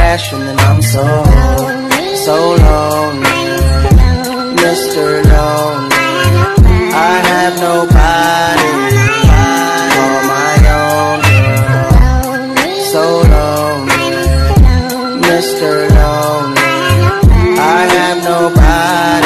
passion and I'm so lonely, Mr. Lonely. I have nobody, call my own girl. So lonely, Mr. Lonely. I have nobody.